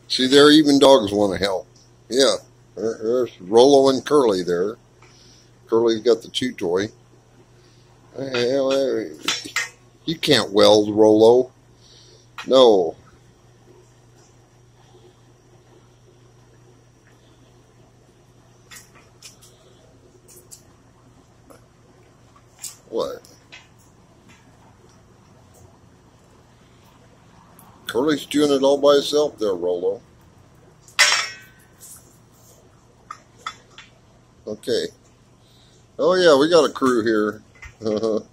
See there, even dogs want to help. Yeah, there's Rollo and Curly there. Curly's got the chew toy. You can't weld, Rollo. No. What? Curly's doing it all by himself there, Rollo. Okay. Oh yeah, we got a crew here.